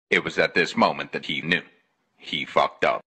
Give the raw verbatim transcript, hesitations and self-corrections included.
It was at this moment that he knew. He fucked up.